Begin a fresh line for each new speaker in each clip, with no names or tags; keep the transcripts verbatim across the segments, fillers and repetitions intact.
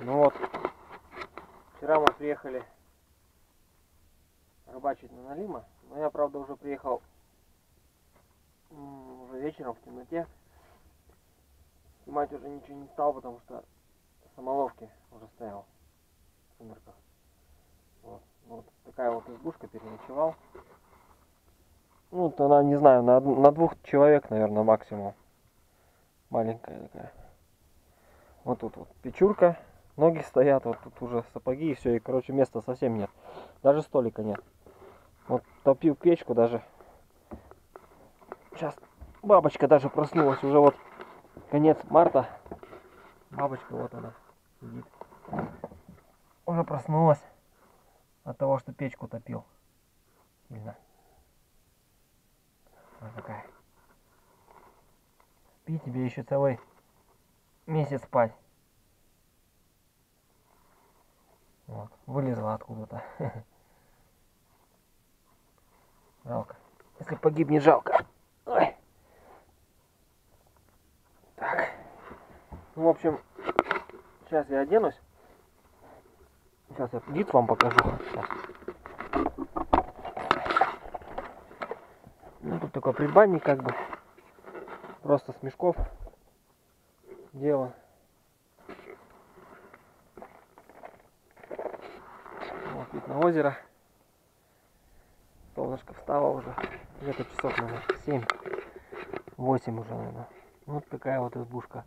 Ну вот, вчера мы приехали рыбачить на Налима, но я, правда, уже приехал уже вечером в темноте. Снимать уже ничего не стал, потому что самоловки уже стоял в сумерках. Вот. Вот такая вот избушка, переночевал. Ну, вот она, не знаю, на, на двух человек, наверное, максимум. Маленькая такая. Вот тут вот печурка, ноги стоят, вот тут уже сапоги и все, и, короче, места совсем нет. Даже столика нет. Вот топил печку даже. Сейчас бабочка даже проснулась, уже вот конец марта. Бабочка вот она сидит. Уже проснулась от того, что печку топил. Сильно. Вот такая. Спи, тебе еще целый месяц спать. Вот, вылезла откуда-то. Жалко. Если погибнет, жалко. Ой. Так. Ну, в общем, сейчас я оденусь. Сейчас я вид вам покажу. Сейчас. Ну, тут такой предбанник, как бы. Просто с мешков дело. Вот вид на озеро. Солнышко встало уже. Где-то часов, наверное, семь восемь уже, наверное. Вот такая вот избушка.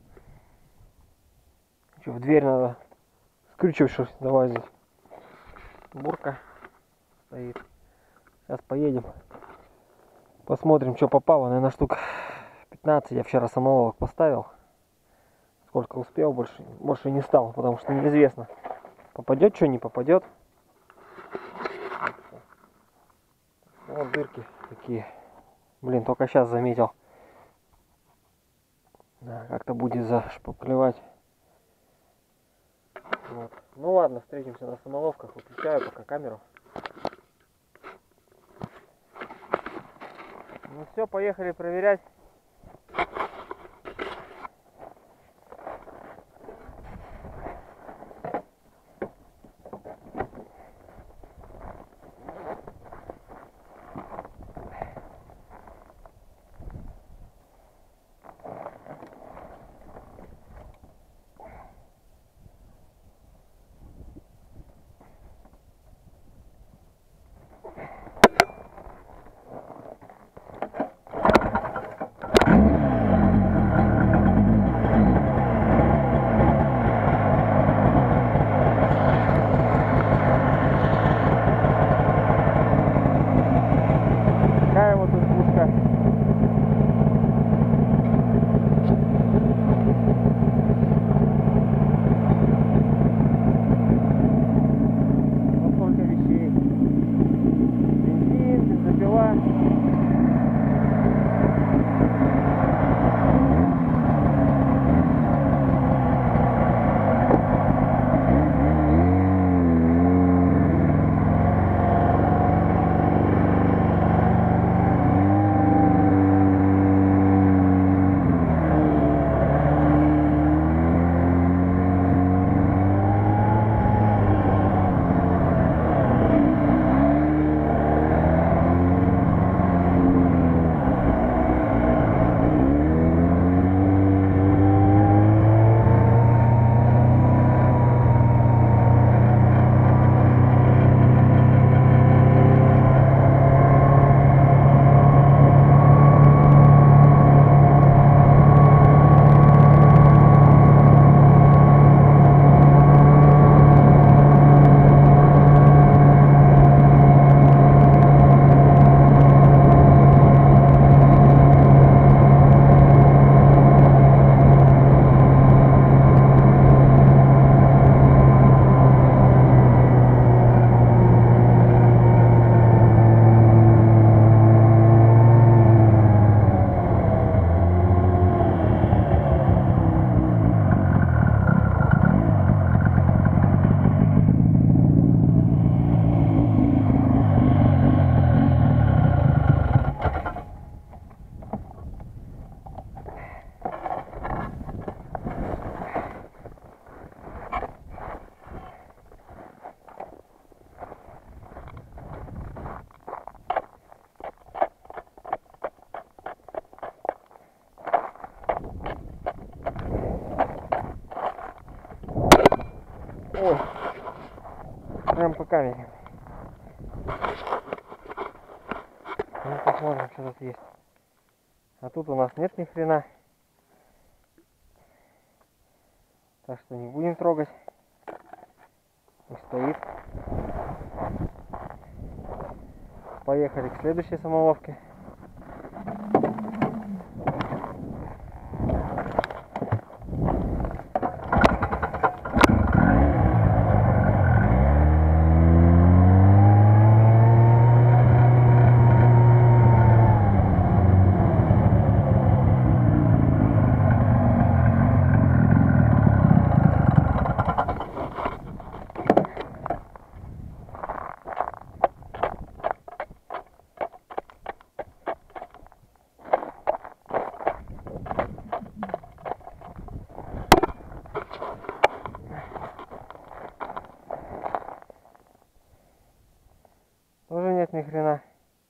Что, в дверь надо скрючившись залазить. Бурка стоит. Сейчас поедем. Посмотрим, что попало. Наверное, штук пятнадцать. Я вчера самоловок поставил. Сколько успел, больше, больше не стал, потому что неизвестно, попадет что, не попадет. Вот дырки такие. Блин, только сейчас заметил. Да, как-то будет зашпаклевать. Вот. Ну ладно, встретимся на самоловках. Выключаю пока камеру. Ну все, поехали проверять. Ой, прям по камере. Ну, посмотрим, что тут есть. А тут у нас нет ни хрена. Так что не будем трогать. Пусть стоит. Поехали к следующей самоловке. Тоже нет ни хрена.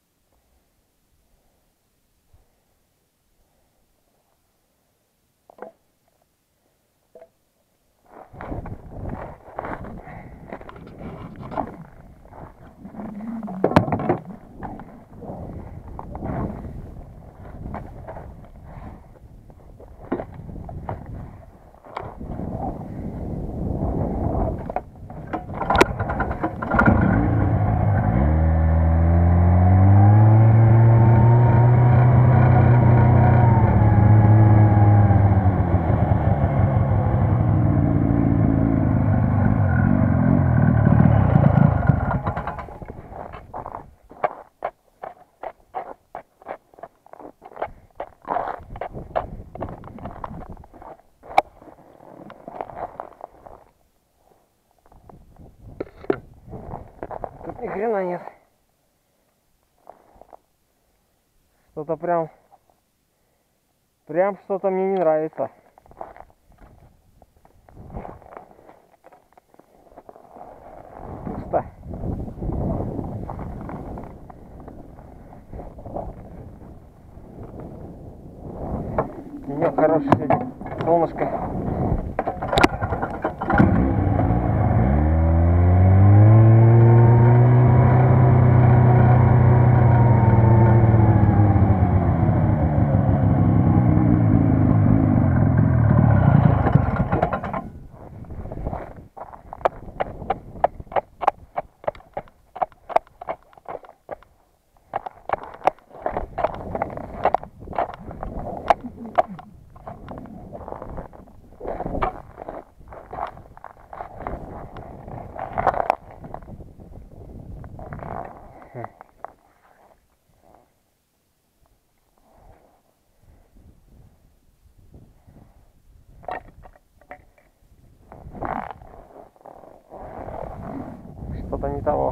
Тут ни хрена нет. Что-то прям, прям что-то мне не нравится. Пусто. Денек хороший сегодня, солнышко. Что-то не того.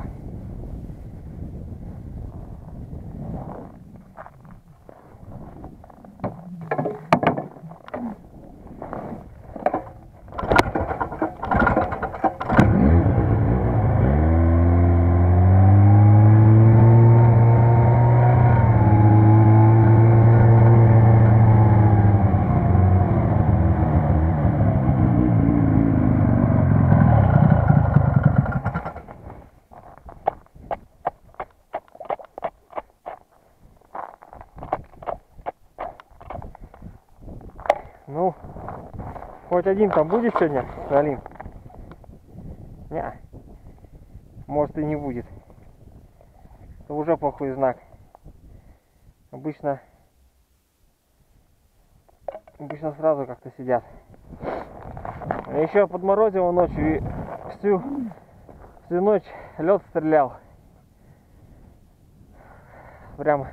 Ну, хоть один там будет сегодня, Алин? Не, может и не будет. Это уже плохой знак. Обычно, обычно сразу как-то сидят. Я еще подморозило ночью и всю, всю ночь лед стрелял. Прям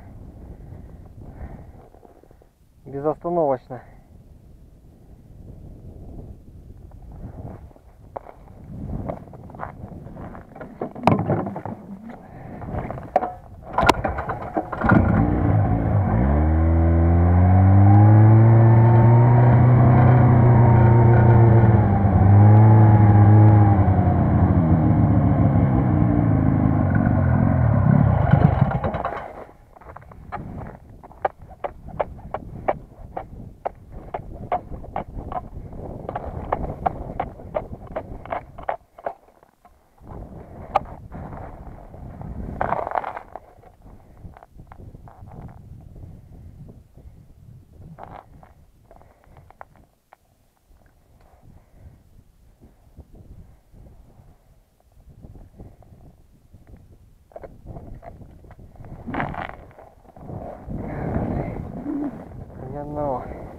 безостановочно. Ну.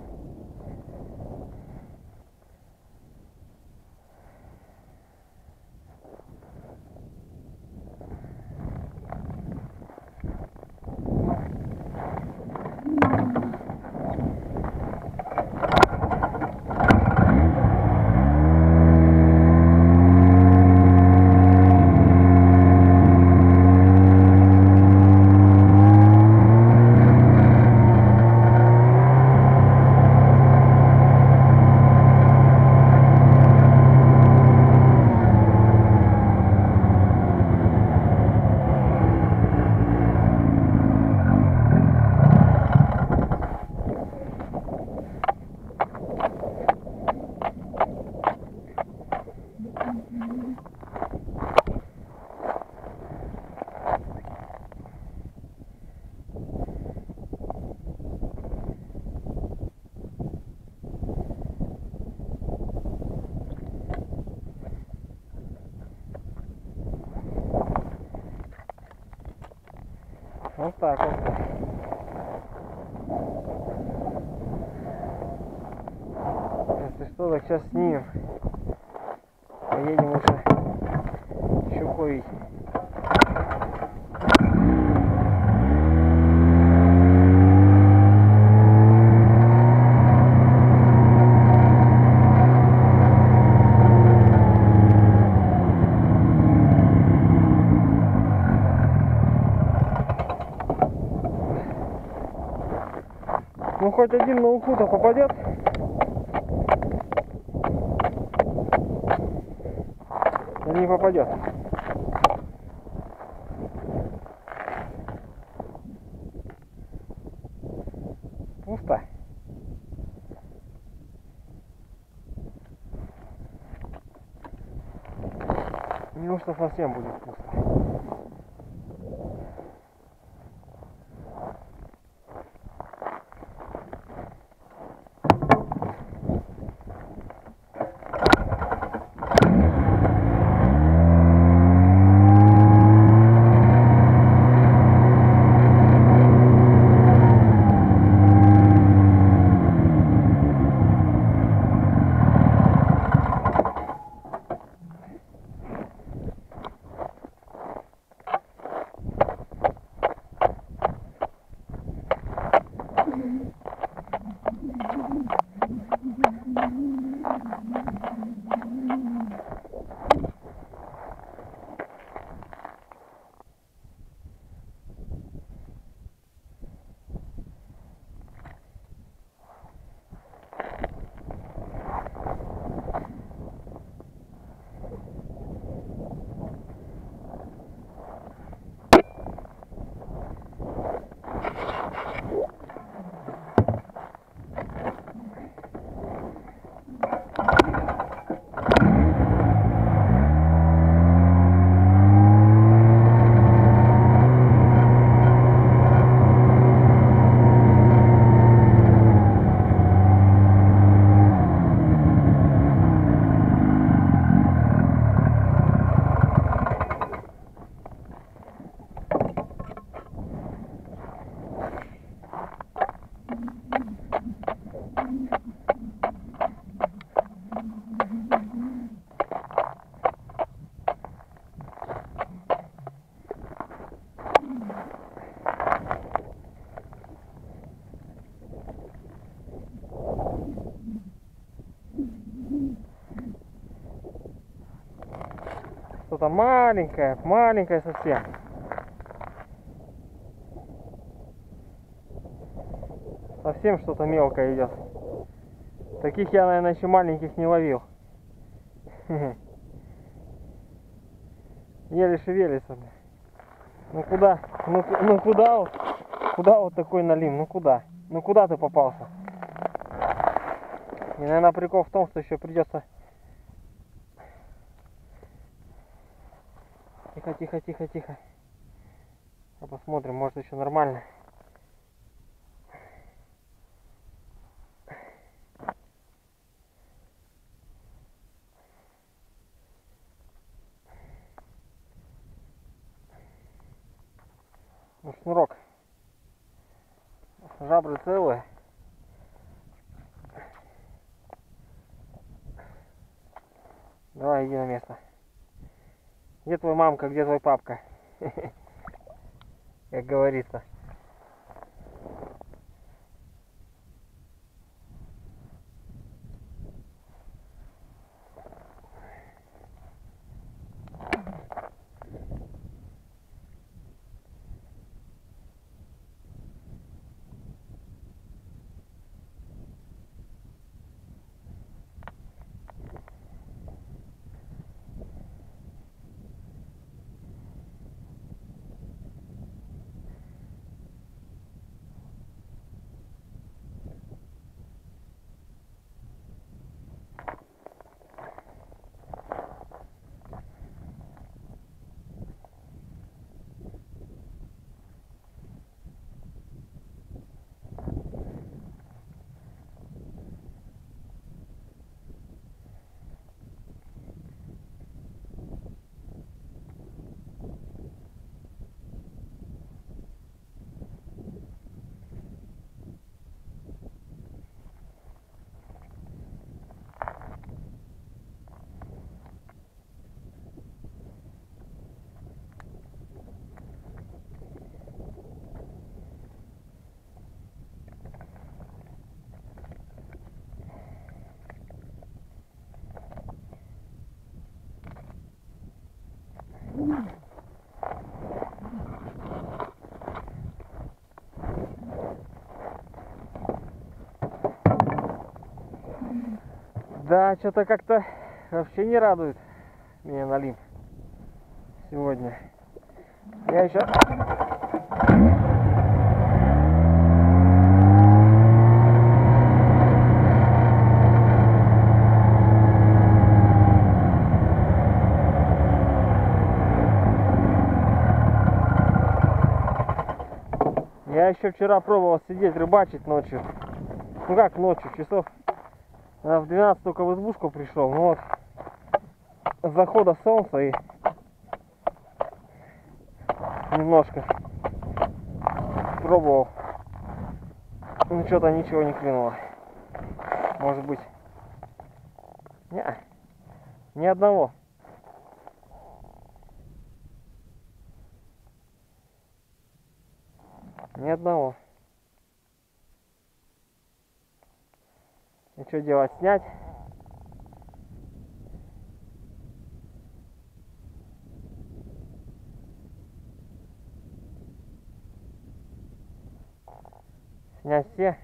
Вот так вот. Если что, так сейчас снимем. Поедем уже щуку видеть. Ну хоть один на уху-то попадет. Или не попадет. Пусто. Неужто совсем будет пусто? Что-то маленькое, маленькое совсем. Совсем что-то мелкое идет. Таких я, наверное, еще маленьких не ловил. Еле шевелится. Ну куда? Ну, ну куда вот? Куда вот такой налим? Ну куда? Ну куда ты попался? И, наверное, прикол в том, что еще придется... Тихо, тихо, тихо, тихо. А посмотрим, может еще нормально. Ну, шнурок. Жабры целые. Давай, иди на место. Где твой мамка, где твой папка? Как говорится. Да, что-то как-то вообще не радует меня налим сегодня. Я еще... Я еще вчера пробовал сидеть рыбачить ночью. Ну как ночью, часов в двенадцать только в избушку пришел. Ну вот, с захода солнца и немножко пробовал. Ну что-то ничего не клюнуло. Может быть. Не, ни одного. Ни одного. И что делать? Снять? Снять все?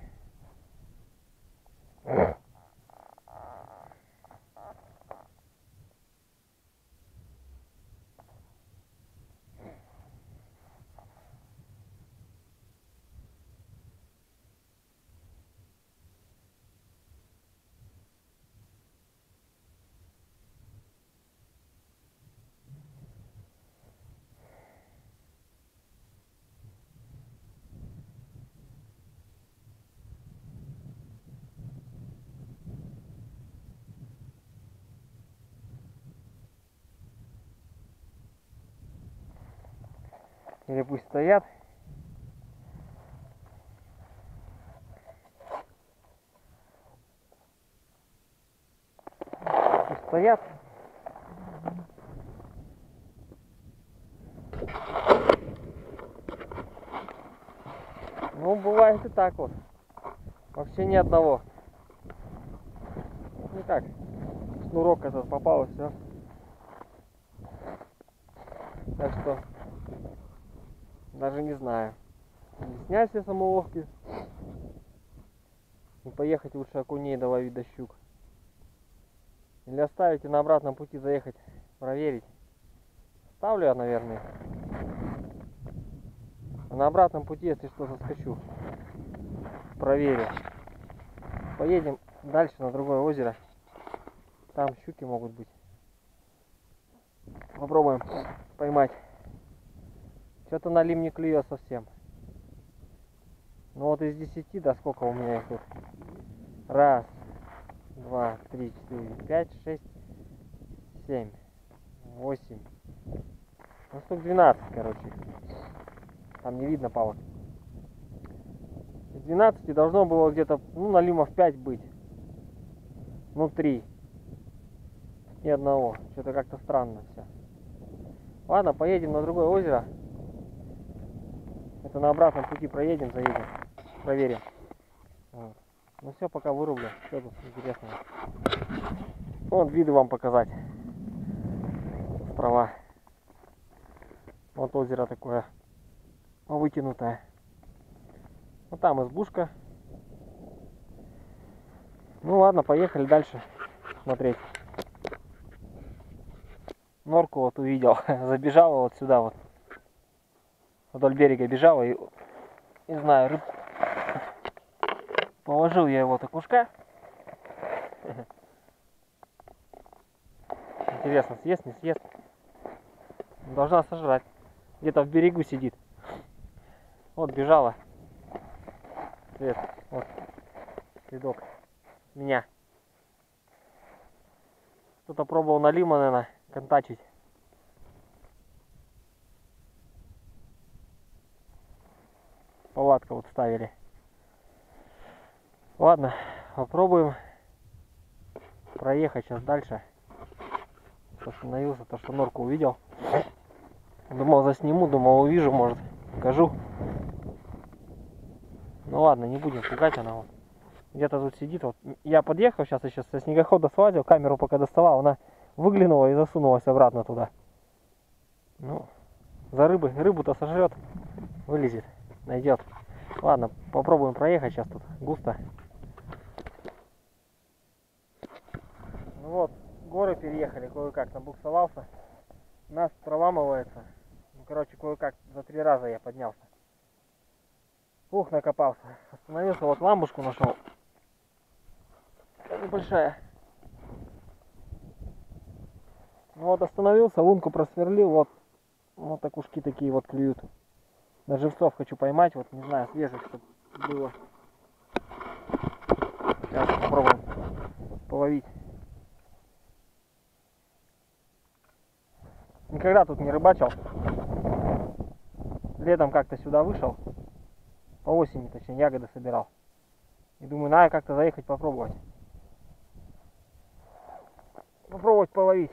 Или пусть стоят. Пусть стоят. Ну, бывает и так вот. Вообще ни одного. Ну как, шнурок этот попал и все. Так что даже не знаю. Или снять все самоловки и поехать лучше окуней доловить до щук. Или оставить и на обратном пути заехать проверить. Ставлю я, наверное. А на обратном пути, если что, заскочу. Проверю. Поедем дальше на другое озеро. Там щуки могут быть. Попробуем поймать. Что-то налим не клюет совсем. Ну вот из десяти, да сколько у меня их тут? Раз, два, три, четыре, пять, шесть, семь, восемь. Ну штук двенадцать, короче. Там не видно палок. Из двенадцати должно было где-то, ну, налимов пять быть. Ну, три. Ни одного. Что-то как-то странно все. Ладно, поедем на другое озеро. Это на обратном пути проедем, заедем. Проверим. Вот. Ну все, пока вырублю. Что тут интересного? Вот виды вам показать. Острова. Вот озеро такое вытянутое. Вот там избушка. Ну ладно, поехали дальше смотреть. Норку вот увидел. Забежала вот сюда вот. Вдоль берега бежала и, не знаю, рыб... положил я его от окушка. Интересно, съест, не съест. Должна сожрать. Где-то в берегу сидит. Вот бежала. Свет, вот следок меня. Кто-то пробовал на лима, наверное, контачить. Палатка вот ставили. Ладно, попробуем проехать сейчас дальше. Остановился, то что норку увидел. Думал засниму, думал увижу, может покажу. Ну ладно, не будем пугать, она вот где-то тут сидит. Вот я подъехал сейчас, сейчас со снегохода слазил, камеру пока доставал, она выглянула и засунулась обратно туда. Ну, за рыбы, рыбу-то сожрет, вылезет, найдет. Ладно, попробуем проехать, сейчас тут густо. Ну вот, горы переехали, кое-как набуксовался. Нас проламывается. Ну, короче, кое-как за три раза я поднялся. Ух, накопался. Остановился, вот ламбушку нашел. Небольшая. Ну вот остановился, лунку просверлил, вот. Вот окушки такие вот клюют. На живцов хочу поймать, вот не знаю, свежих, чтобы было. Сейчас попробуем половить. Никогда тут не рыбачил. Летом как-то сюда вышел. По осени, точнее, ягоды собирал. И думаю, надо как-то заехать попробовать. Попробовать половить.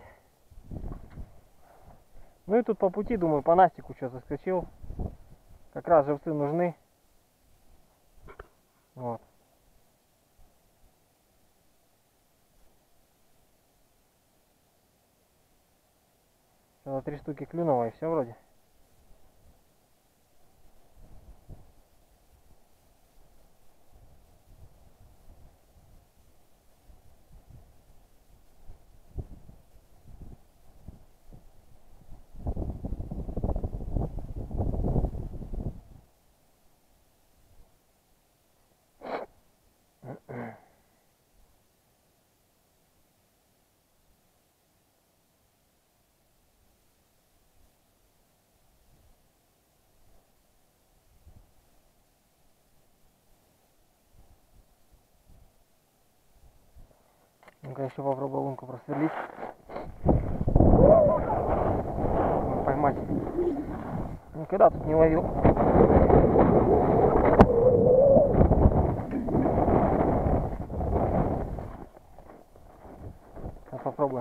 Ну и тут по пути, думаю, по Настику что заскочил. Как раз живцы нужны. Вот. Сюда три штуки клюнуло и все вроде. Ну-ка еще попробую лунку просверлить. Поймать. Никогда тут не ловил. Сейчас попробую.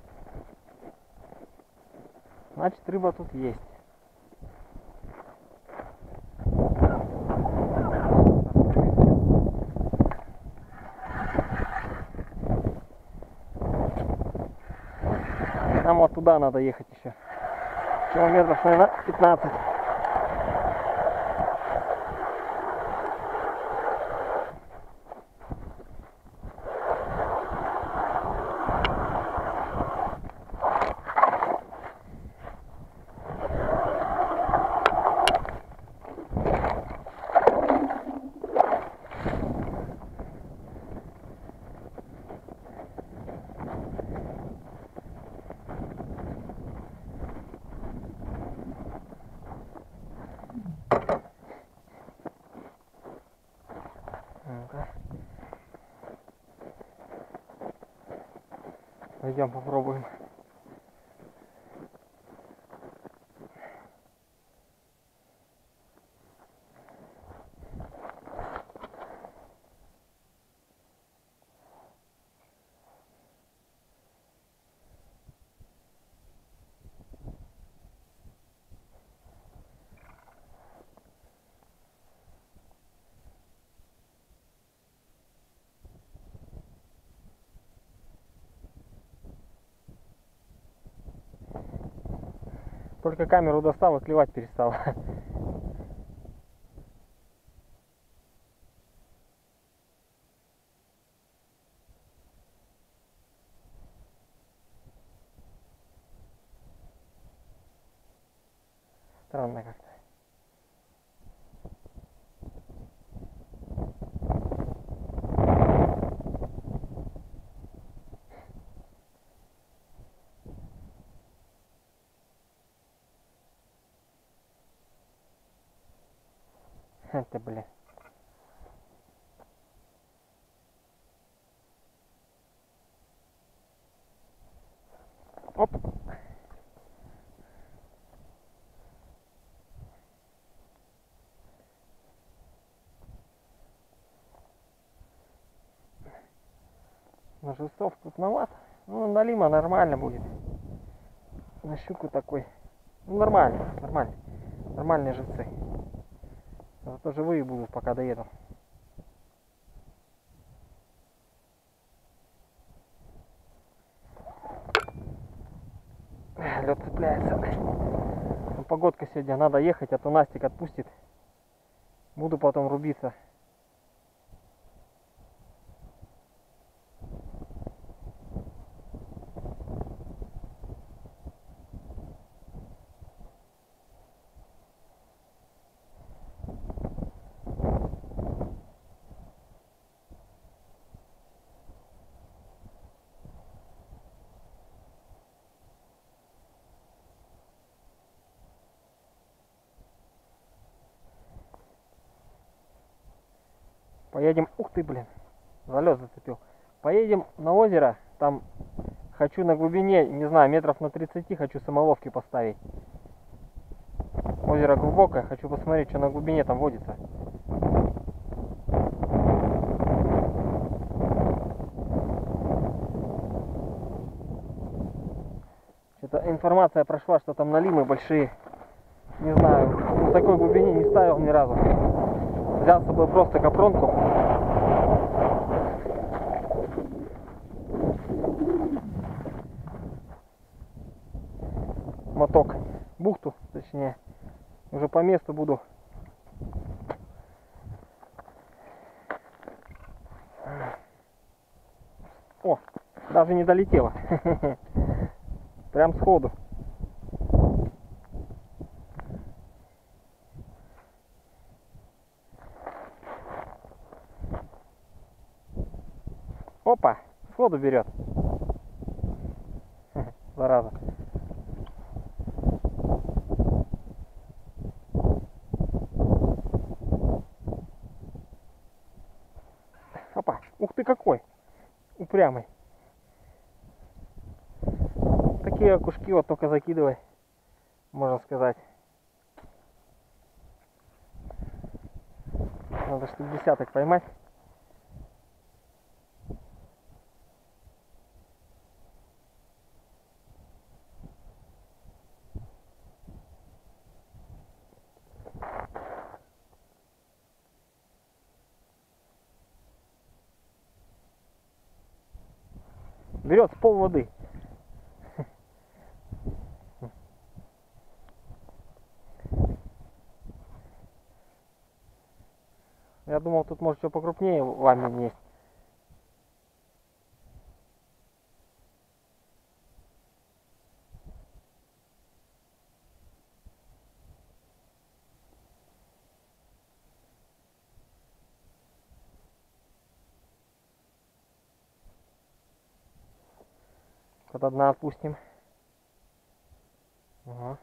Значит, рыба тут есть. Нам вот туда надо ехать еще. Километров, наверное, пятнадцать. Пойдем попробуем. Только камеру достал и клевать перестал. Странно как-то. Это, блин. Оп. На жестов крупноват. Ну, на лима нормально будет. На щуку такой. Ну, нормально, нормально. Нормальные живцы. Зато живые будут, пока доеду. Лед цепляется. Ну, погодка сегодня, надо ехать, а то Настик отпустит. Буду потом рубиться. Поедем, ух ты, блин, за лед зацепил. Поедем на озеро, там хочу на глубине, не знаю, метров на тридцать, хочу самоловки поставить. Озеро глубокое, хочу посмотреть, что на глубине там водится. Что-то информация прошла, что там налимы большие. Не знаю, на такой глубине не ставил ни разу. Взял с собой просто капронку. Моток. Бухту, точнее. Уже по месту буду. О, даже не долетело. Прям сходу. Опа, сходу берет. Зараза. Опа, ух ты какой. Упрямый. Такие окушки вот только закидывай, можно сказать. Надо штук десяток поймать. Берет с пол воды. Я думал, тут может что покрупнее ламень есть. Вот одна отпустим. Ага.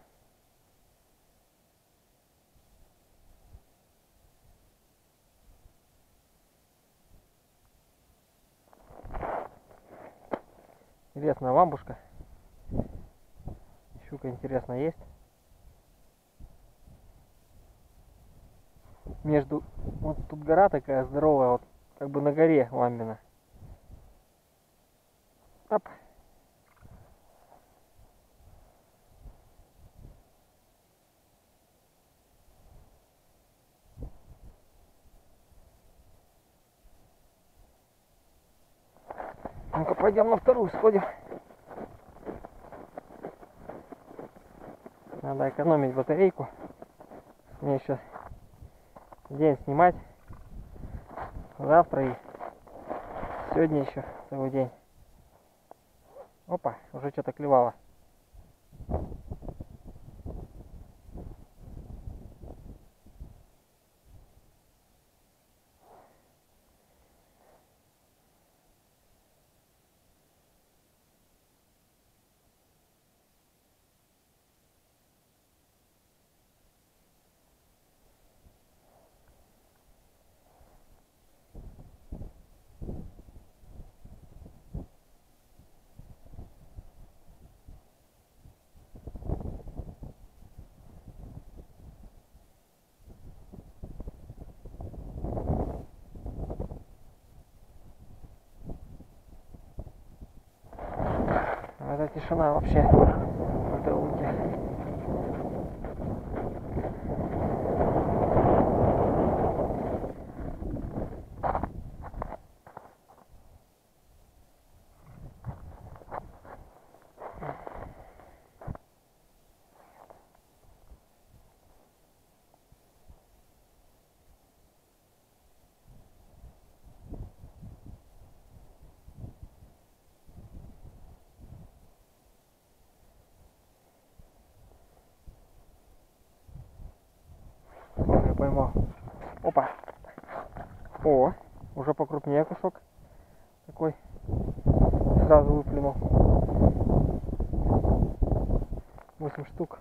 Интересная ламбушка. Щука, интересно, есть. Между... Вот тут гора такая здоровая, вот как бы на горе ламбина. Оп. Ну-ка, пойдем на вторую сходим. Надо экономить батарейку. Мне еще день снимать. Завтра и сегодня еще целый день. Опа, уже что-то клевало. Это тишина вообще в этой лунке. Я поймал. Опа. О, уже покрупнее кусок. Такой. Сразу выплюнул. восемь штук.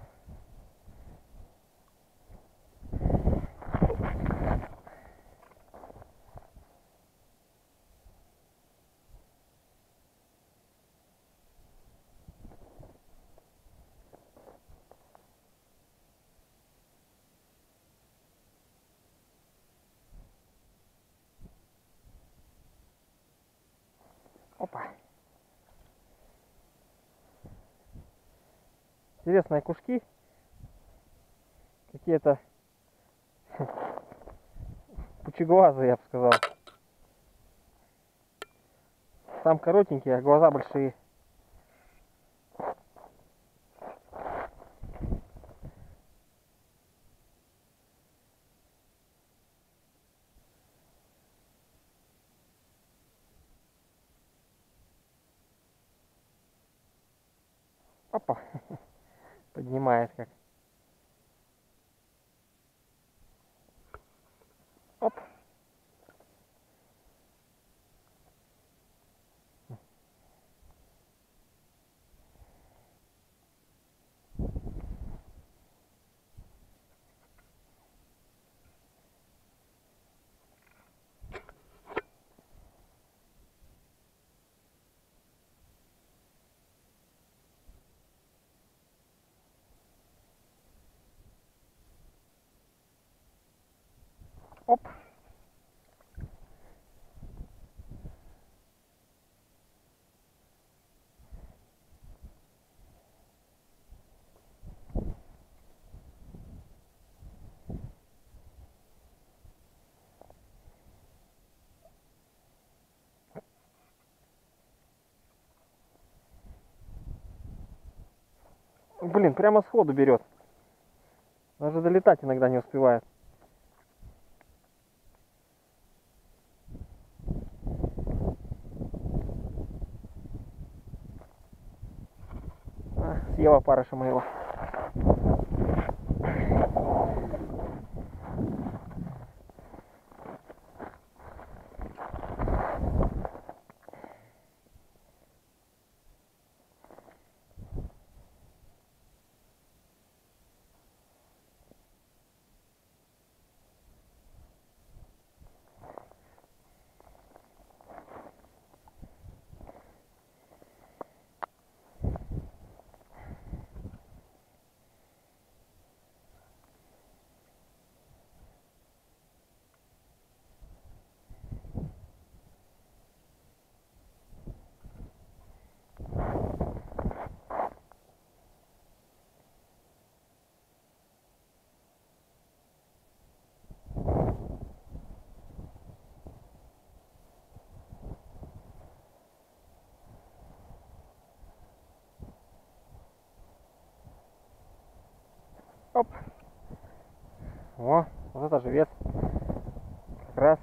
Опа. Интересные куски. Какие-то пучеглазые, я бы сказал. Сам коротенький, а глаза большие. Опа. Поднимает как. Оп. Оп. Блин, прямо сходу берет. Даже долетать иногда не успевает. А, съела парыша моего. О, вот это живец. Как раз.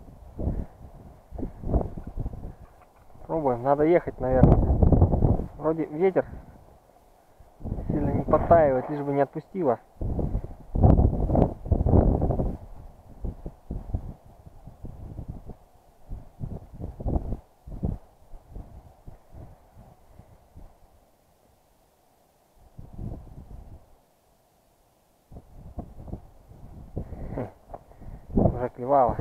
Пробуем. Надо ехать, наверное. Вроде ветер сильно не подтаивает, лишь бы не отпустило. Уже клевало.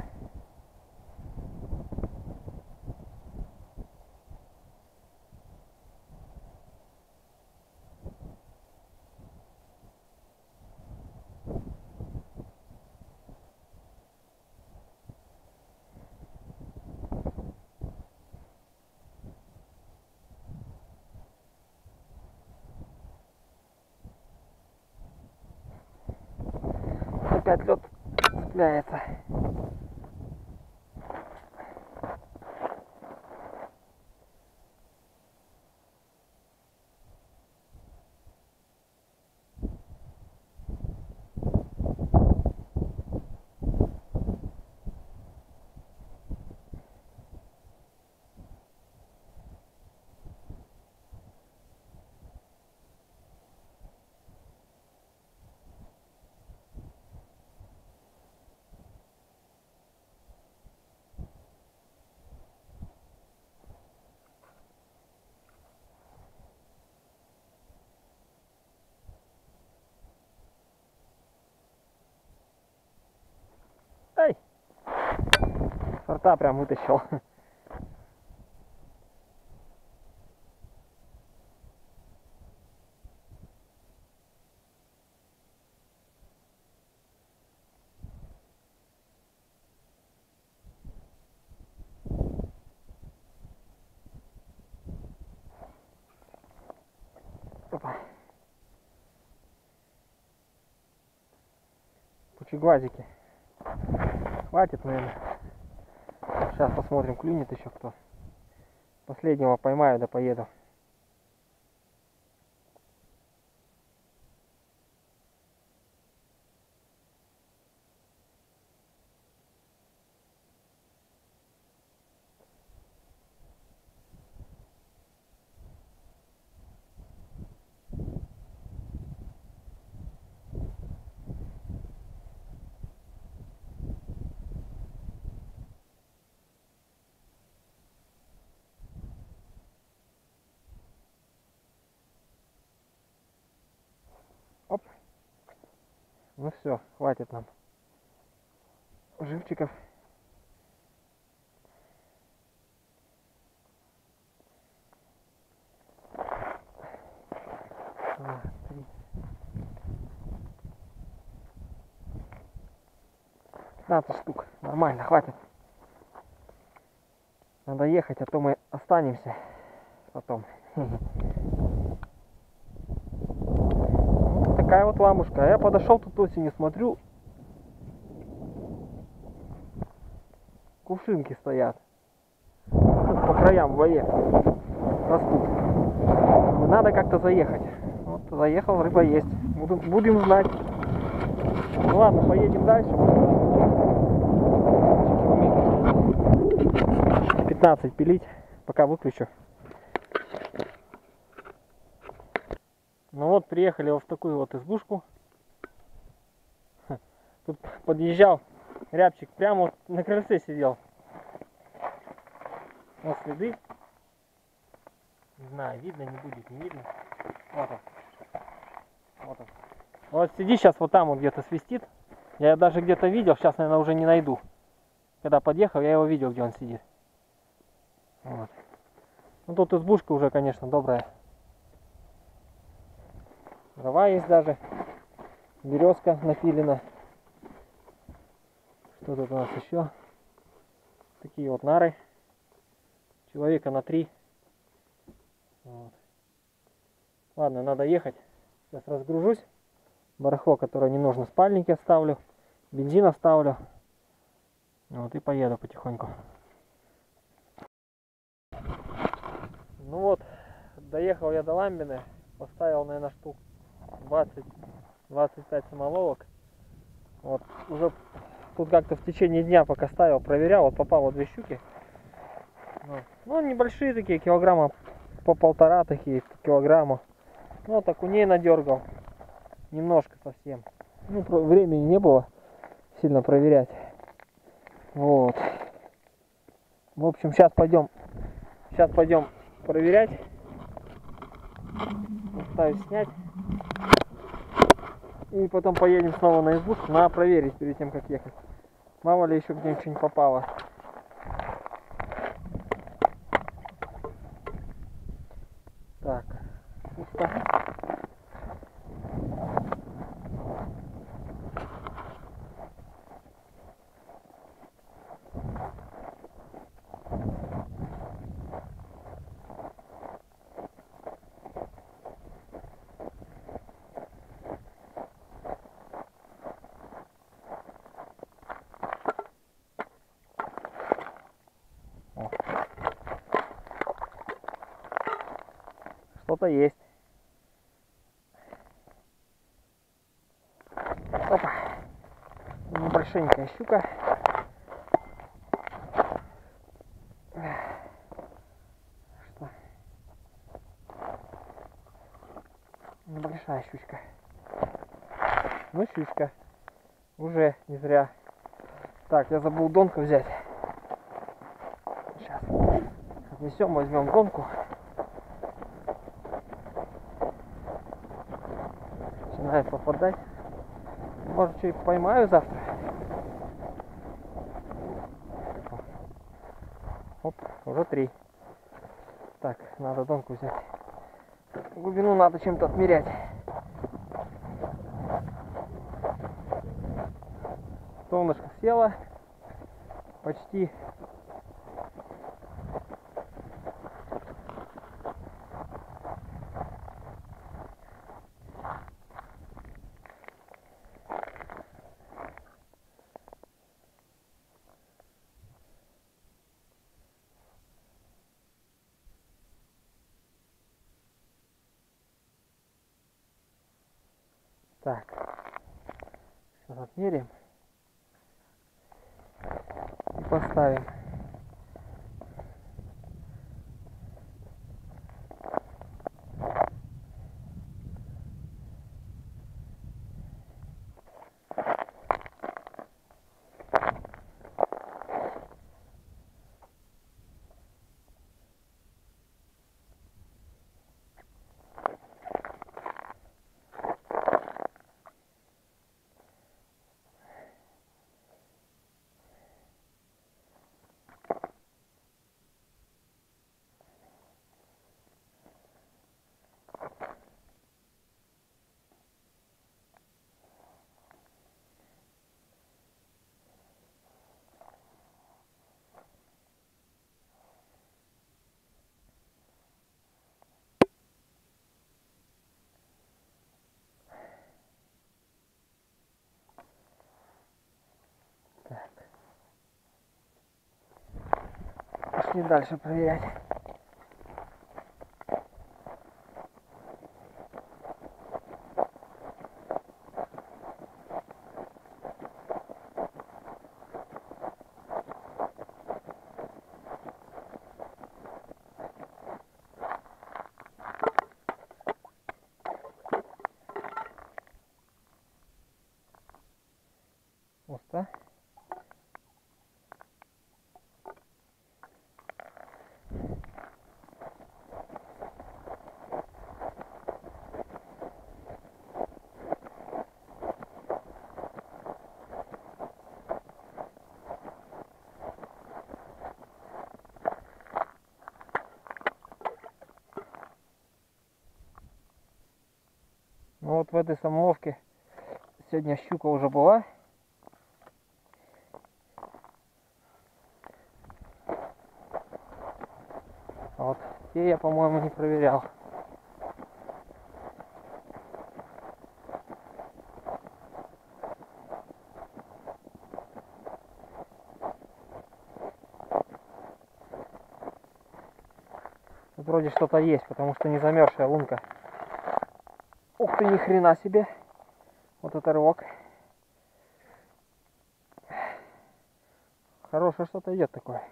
Опять лед цепляется. Ай! С рта прям вытащил. Опа. Пучеглазики. Хватит, наверное. Сейчас посмотрим, клюнет еще кто. Последнего поймаю, да поеду. Оп. Ну все, хватит нам живчиков. Два, три. пятнадцать штук. Нормально, хватит. Надо ехать, а то мы останемся потом. Вот такая вот ламушка. А я подошел тут осенью, смотрю, кувшинки стоят. Тут по краям в воде растут. Надо как-то заехать. Вот заехал, рыба есть. Будем, будем знать. Ну ладно, поедем дальше. пятнадцать пилить, пока выключу. Ну вот, приехали вот в такую вот избушку. Тут подъезжал рябчик, прямо вот на крыльце сидел. Вот следы. Не знаю, видно, не будет, не видно. Вот он. Вот он. Вот сиди сейчас вот там, вот где-то свистит. Я даже где-то видел, сейчас, наверное, уже не найду. Когда подъехал, я его видел, где он сидит. Вот. Ну тут избушка уже, конечно, добрая. Дрова есть даже. Березка напилена. Что тут у нас еще? Такие вот нары. Человека на три. Вот. Ладно, надо ехать. Сейчас разгружусь. Барахло, которое не нужно, спальники оставлю. Бензин оставлю. Вот и поеду потихоньку. Ну вот, доехал я до Ламбины. Поставил, наверное, штук двадцать-двадцать пять самоловок. Вот уже тут как-то в течение дня, пока ставил, проверял, вот попало две щуки. Вот. Ну, небольшие такие, килограмма по полтора, такие килограмма. Ну, вот окуней надергал. Немножко совсем. Ну, времени не было сильно проверять. Вот. В общем, сейчас пойдем. Сейчас пойдем проверять. Пытаюсь снять. И потом поедем снова на избушку. Надо проверить перед тем, как ехать. Мало ли еще где-нибудь что-нибудь попало. Так. Пусто. Что-то есть. Опа. Небольшенькая щука. Что? Небольшая щучка. Ну, щучка. Уже не зря. Так, я забыл донку взять. Сейчас. Отнесем, возьмем донку. Начинает попадать. Может, что и поймаю завтра. Оп, уже три. Так, надо донку взять. Глубину надо чем-то отмерять. Солнышко село. Почти. Так, сейчас отмерим и поставим. Пошли дальше проверять. Пусто. Ну вот в этой самоловке сегодня щука уже была. А вот те я, по-моему, не проверял. Тут вроде что-то есть, потому что не замерзшая лунка. Ух ты, ни хрена себе. Вот это рывок. хорошее что-то идет такое.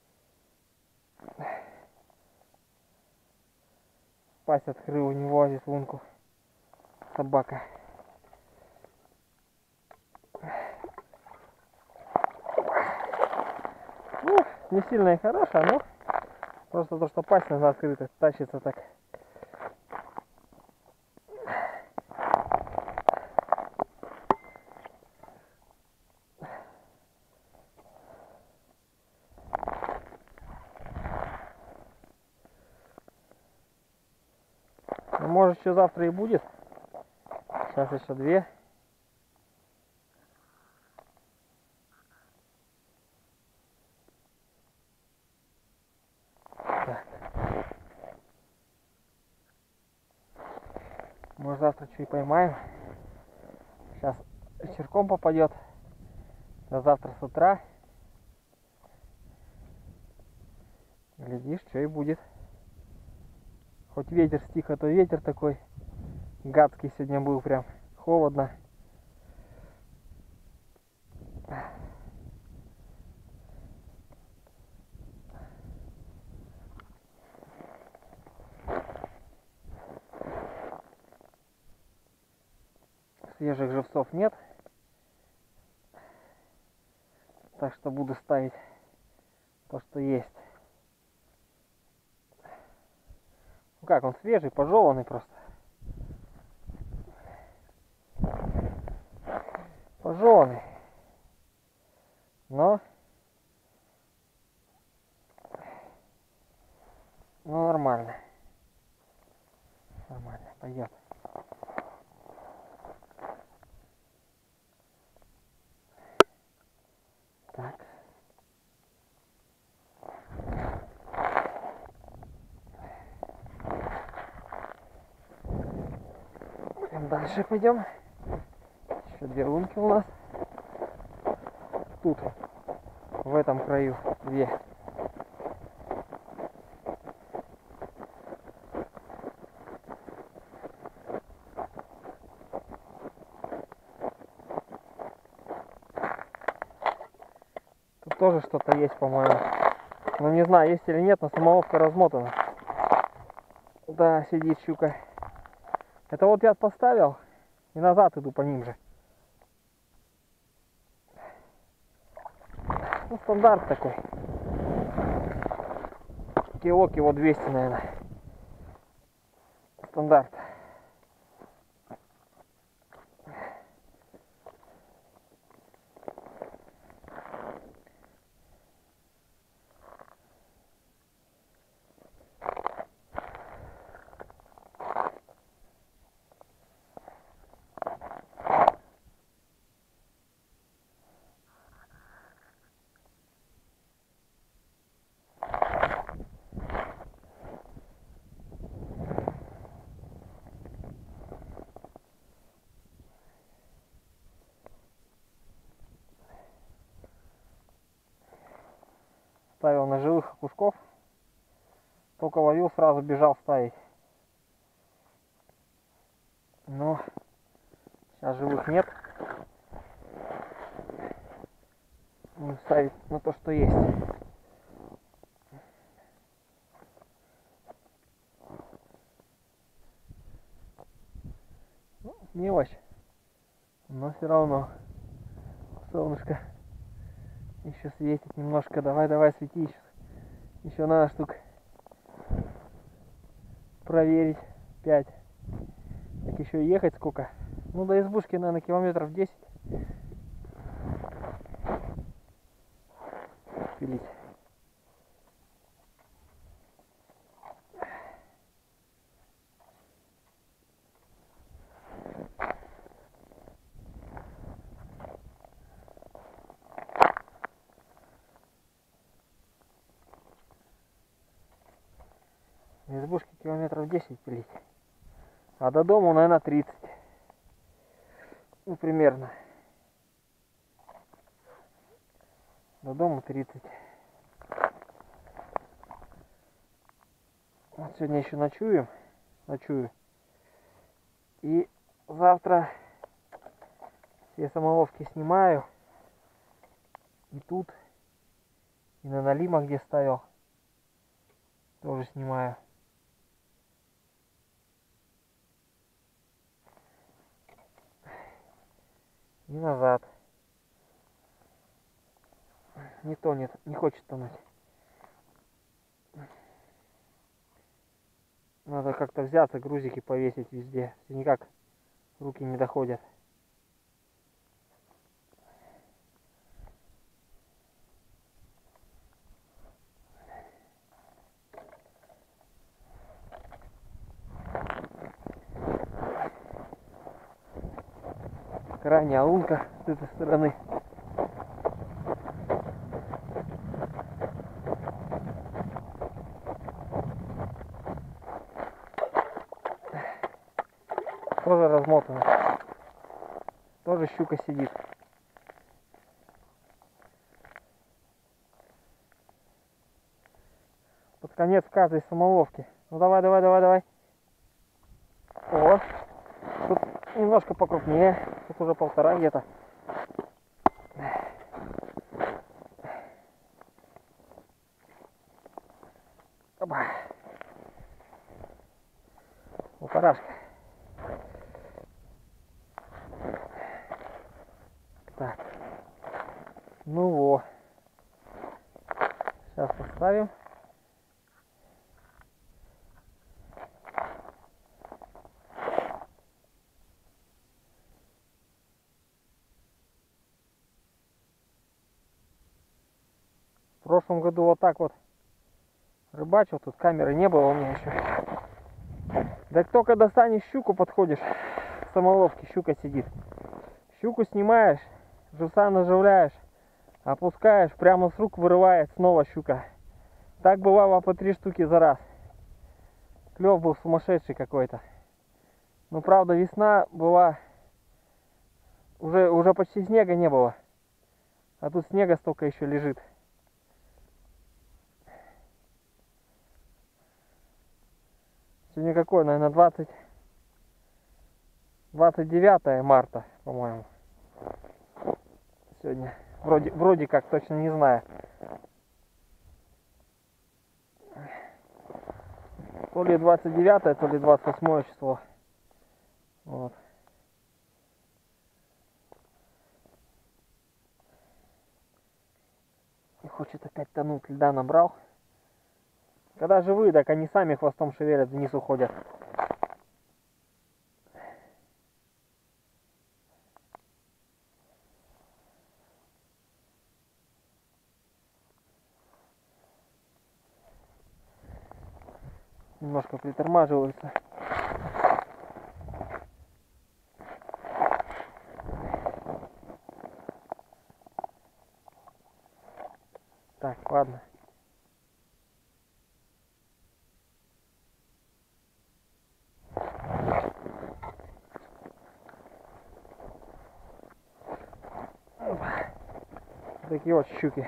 Пасть открыл, у него здесь лунку. Собака. Ну, не сильно и хорошая, но просто то, что пасть она открыта, тащится так. Ну, может, еще завтра и будет. Сейчас еще две. Так. Может, завтра что и поймаем. Сейчас вечерком попадет. На завтра с утра. Глядишь, что и будет. Хоть ветер стих, а то ветер такой гадкий сегодня был, прям холодно. Свежих живцов нет. Так что буду ставить то, что есть. Ну как, он свежий, пожеванный просто. Пожеванный. Но... Ну нормально. Нормально, пойдет. Так. Дальше пойдем. Еще две лунки у нас. Тут, в этом краю, две. Тут тоже что-то есть, по-моему. Но не знаю, есть или нет, но самоловка размотана. Да, сидит щука. Это вот я поставил и назад иду по ним же. Ну, стандарт такой. Кило, кило двести, наверное. Стандарт. Ставил на живых окушков. Только ловил, сразу бежал ставить. Но сейчас живых нет. Будем ставить на то, что есть. Ну, мелочь. Но все равно солнышко еще светит немножко. Давай, давай, свети еще. Еще надо штук проверить. Пять. Так еще ехать сколько? Ну, до избушки, наверное, километров десять. Пилить. До избушки километров десять пилить. А до дома, наверное, тридцать. Ну, примерно. До дома тридцать. Вот сегодня еще ночуем. Ночую. И завтра все самоловки снимаю. И тут И на налима, где ставил, тоже снимаю. И назад. Не тонет, не хочет тонуть. Надо как-то взяться, грузики повесить везде. Никак руки не доходят. Крайняя лунка с этой стороны. Тоже размотана. Тоже щука сидит. Под конец каждой самоловки. Ну давай, давай, давай, давай. О, тут немножко покрупнее. Тут уже полтора где-то. Оба. Полторашка. Так. Ну вот. Сейчас поставим. В прошлом году вот так вот рыбачил, тут камеры не было у меня еще. Да только достанешь щуку, подходишь к самоловке, щука сидит. Щуку снимаешь, жуса наживляешь, опускаешь, прямо с рук вырывает снова щука. Так бывало по три штуки за раз. Клев был сумасшедший какой-то. Ну правда весна была, уже, уже почти снега не было. А тут снега столько еще лежит. Сегодня какое, наверное, двадцать, двадцать девятое марта, по-моему. Сегодня. Вроде, вроде как, точно не знаю. То ли двадцать девятое, то ли двадцать восьмое число. Вот. И хочет опять тонуть, льда набрал. Когда живые, так они сами хвостом шевелят, вниз уходят. Немножко притормаживаются. Так, ладно. Такие вот щуки.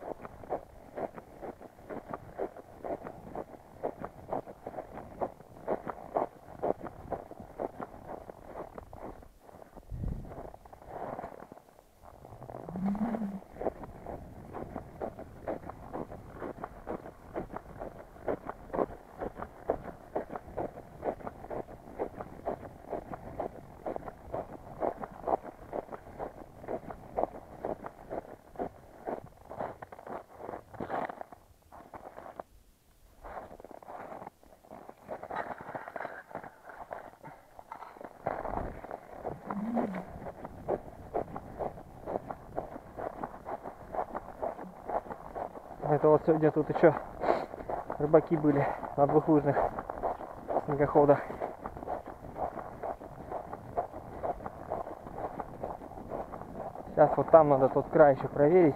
Это вот сегодня тут еще рыбаки были на двухлыжных снегоходах. Сейчас вот там надо тот край еще проверить.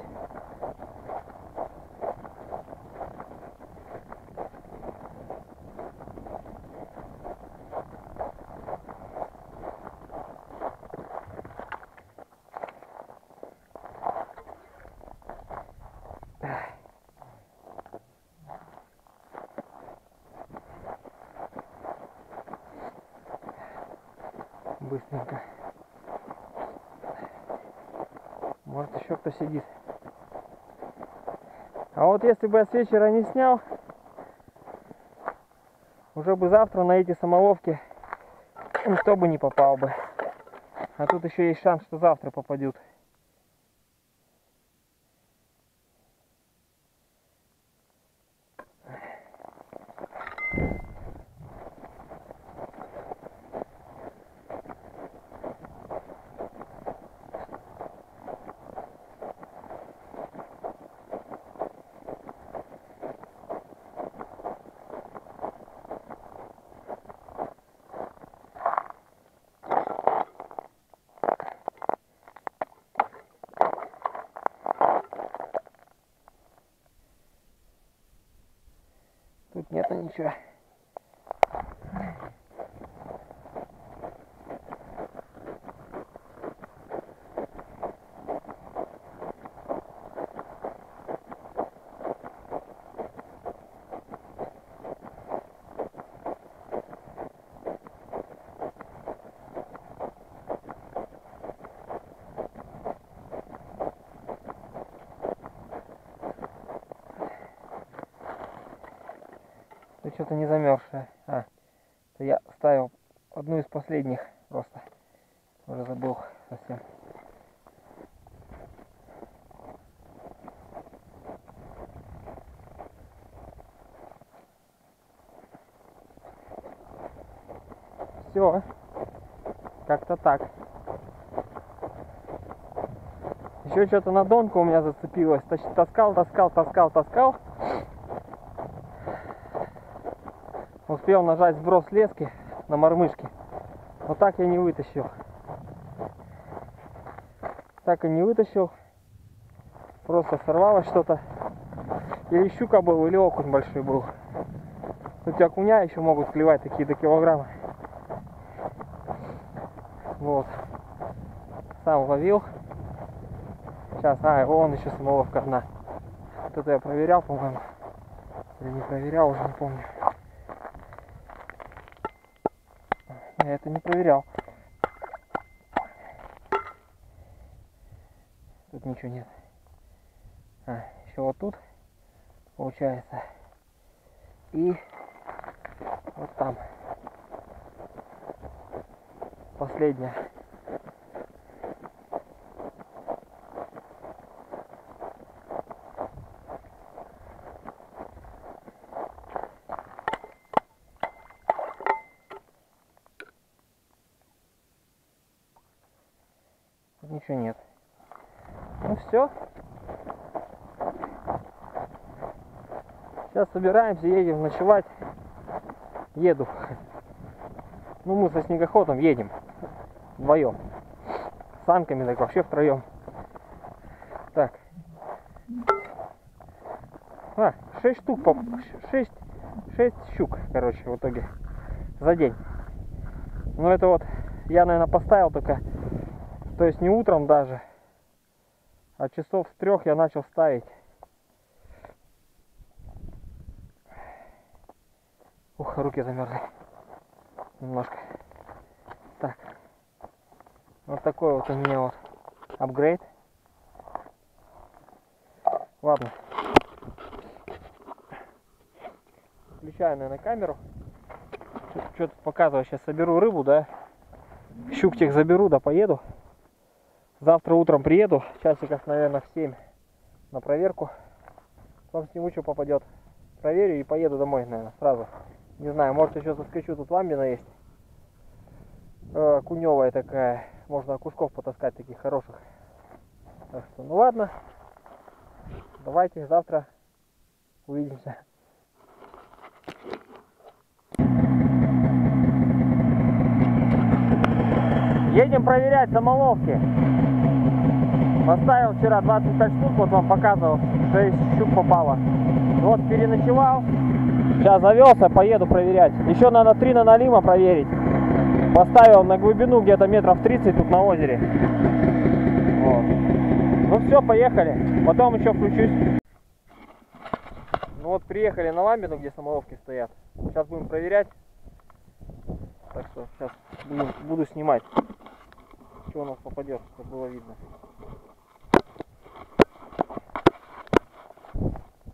Быстренько. Может еще кто сидит. А вот если бы я с вечера не снял, уже бы завтра на эти самоловки никто бы не попал бы. А тут еще есть шанс, что завтра попадут. Тут нету ничего. Тут что-то не замерзшее. А, это я ставил одну из последних просто. Уже забыл совсем. Все. Как-то так. Еще что-то на донку у меня зацепилось. Таскал, таскал, таскал, таскал. Успел нажать сброс лески на мормышке. Но так я не вытащил. Так и не вытащил. Просто сорвалось что-то. Или щука был, или окунь большой был. Тут окуня еще могут клевать такие до килограмма. Вот. Сам ловил. Сейчас, а, вон еще самоловка одна. Вот это я проверял, по-моему. Или не проверял, уже не помню. Я это не проверял. Тут ничего нет. А, еще вот тут получается. И вот там. Последняя. Тут ничего нет. Ну все. Сейчас собираемся, едем ночевать. Еду. Ну мы со снегоходом едем. Вдвоем. С санками так вообще втроем. Так. А, шесть штук, шесть, шесть щук, короче, в итоге. За день. Ну это вот, я, наверное, поставил только, то есть не утром даже, а часов с трех я начал ставить. Ух, руки замерзли. Немножко. Так. Вот такой вот у меня вот апгрейд. Ладно. Включаю, наверное, камеру. Что тут показываю? Сейчас соберу рыбу, да. Щук тех заберу, да поеду. Завтра утром приеду. Часиков, наверное, в семь на проверку. Потом сниму, что попадет. Проверю и поеду домой, наверное, сразу. Не знаю, может еще заскочу, тут ламбина есть. Э, куневая такая. Можно окушков потаскать, таких хороших. Так что, ну ладно. Давайте завтра увидимся. Едем проверять самоловки. Поставил вчера двадцать пять штук, вот вам показывал, шесть щук попало. Вот переночевал. Сейчас завелся, поеду проверять. Еще надо три наналима проверить. Поставил на глубину где-то метров тридцать тут на озере. Вот. Ну все, поехали. Потом еще включусь. Ну вот приехали на ламбину, где самоловки стоят. Сейчас будем проверять. Так что сейчас будем, буду снимать, что у нас попадет, чтобы было видно.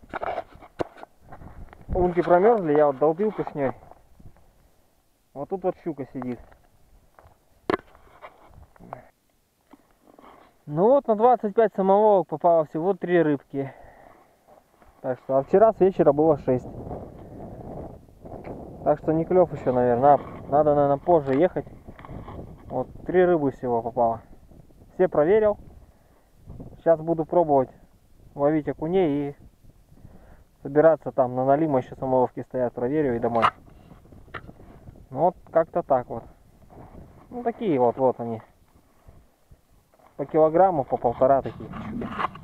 Ульки промерзли, я вот долбил пушней. Вот тут вот щука сидит. Ну вот на двадцать пять самоловок попало всего три рыбки. Так что, а вчера с вечера было шесть. Так что не клев еще, наверное. Надо, наверное, позже ехать. Вот три рыбы всего попало. Все проверил. Сейчас буду пробовать ловить окуней и собираться там. На Налима еще самоловки стоят, проверю и домой. Ну вот как-то так вот. Ну такие вот, вот они. По килограмму, по полтора такие.